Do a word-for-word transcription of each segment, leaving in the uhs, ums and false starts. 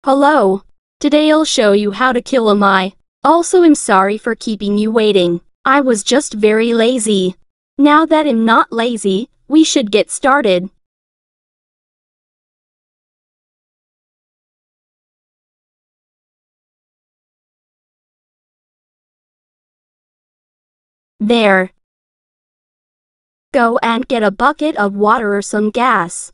Hello. Today I'll show you how to kill amai. Also, I'm sorry for keeping you waiting. I was just very lazy. Now that I'm not lazy, we should get started. There. Go and get a bucket of water or some gas.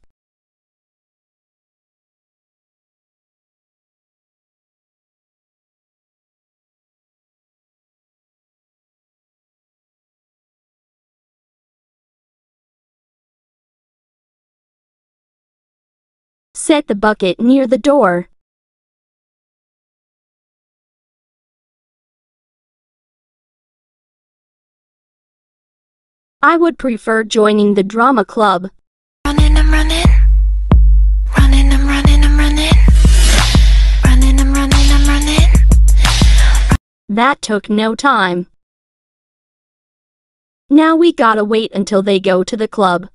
Set the bucket near the door. I would prefer joining the drama club. Running, I'm running. Running, I'm running, I'm running. Running, I'm running, I'm running. That took no time. Now we gotta wait until they go to the club.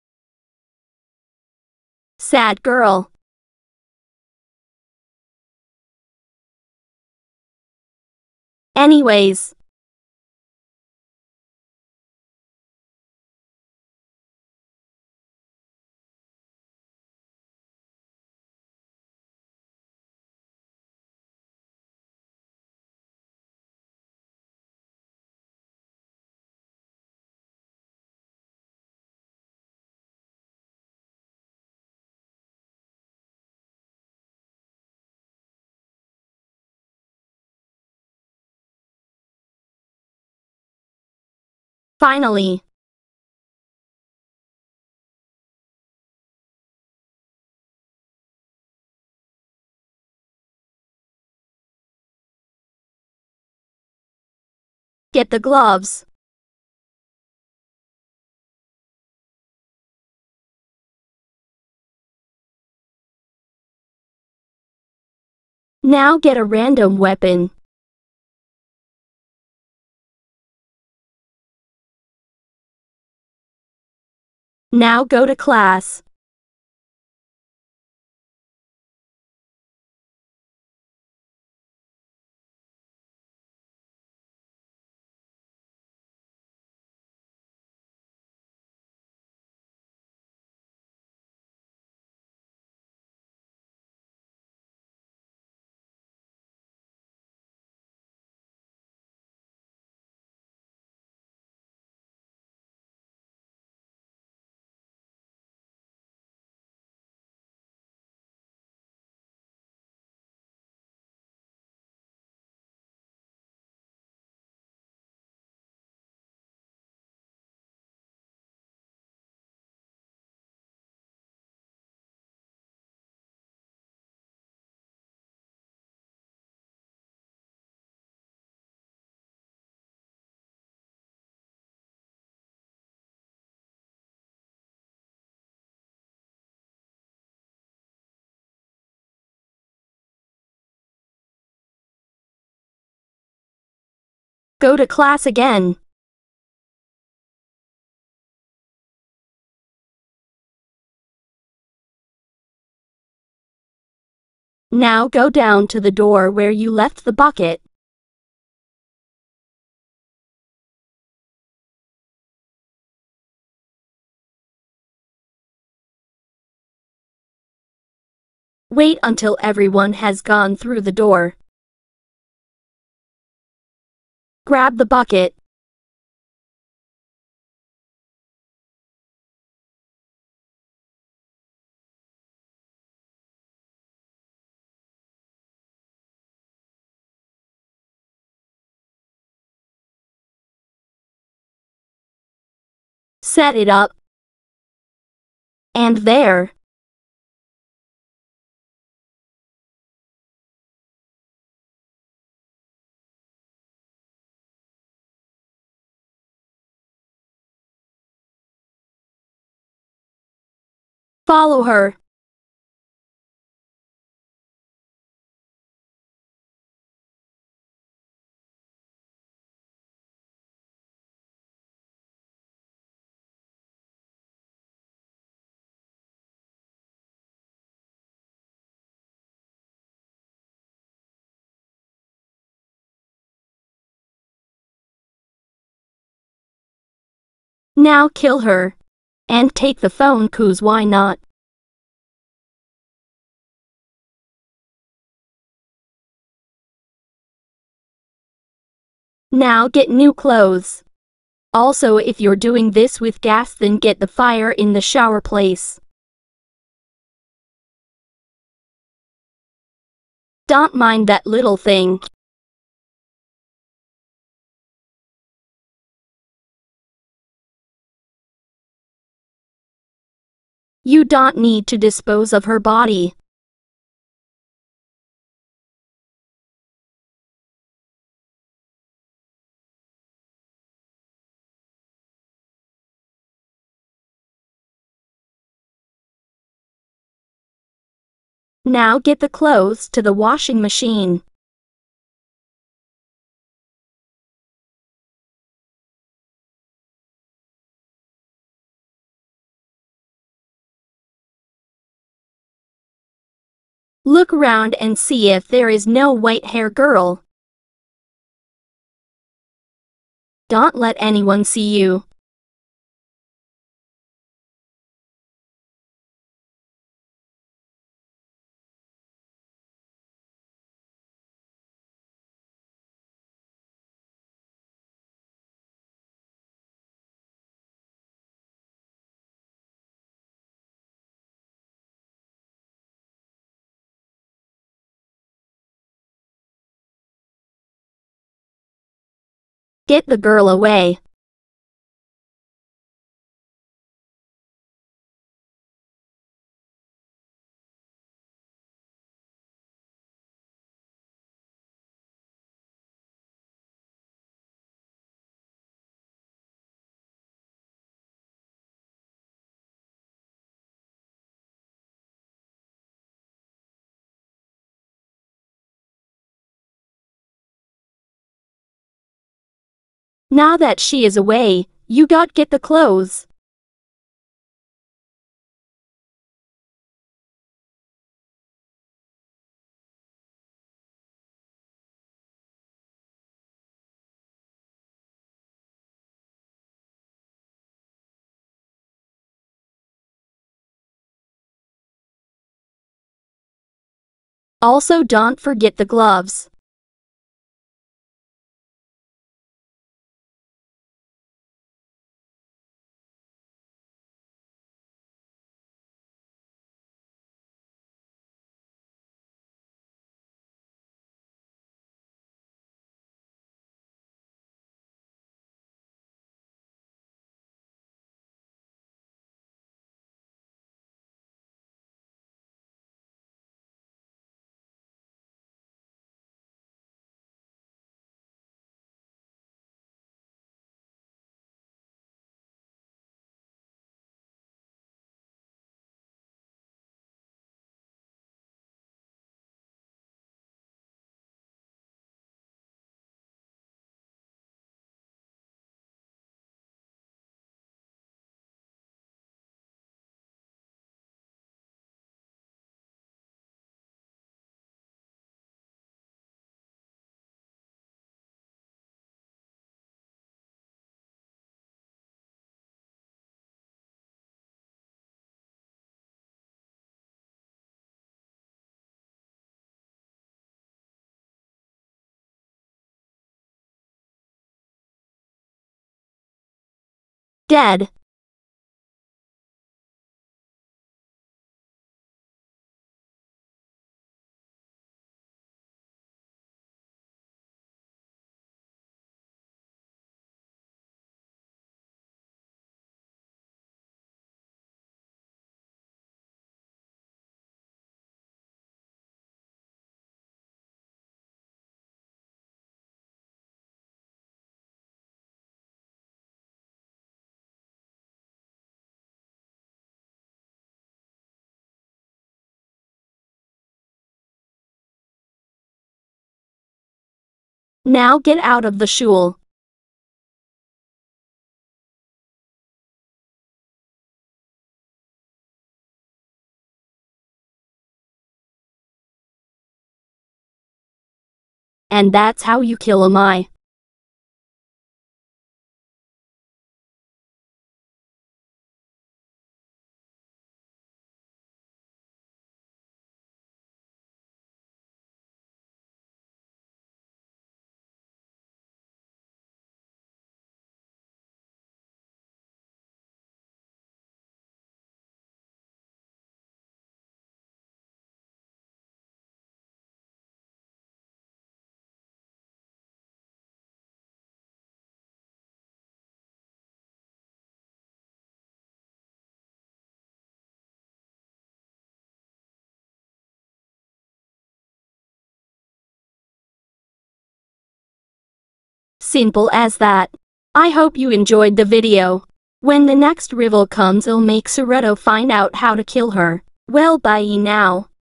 Sad girl. Anyways. Finally. Get the gloves. Now get a random weapon. Now go to class. Go to class again. Now go down to the door where you left the bucket. Wait until everyone has gone through the door. Grab the bucket. Set it up. And there. Follow her. Now kill her. And take the phone, 'cause why not? Now get new clothes. Also, if you're doing this with gas, then get the fire in the shower place. Don't mind that little thing. You don't need to dispose of her body. Now get the clothes to the washing machine. Look around and see if there is no white hair girl. Don't let anyone see you. Get the girl away. Now that she is away, you got get the clothes. Also, don't forget the gloves. Dead. Now get out of the shul. And that's how you kill amai. Simple as that. I hope you enjoyed the video. When the next rival comes, I'll make Saruto find out how to kill her. Well, bye now.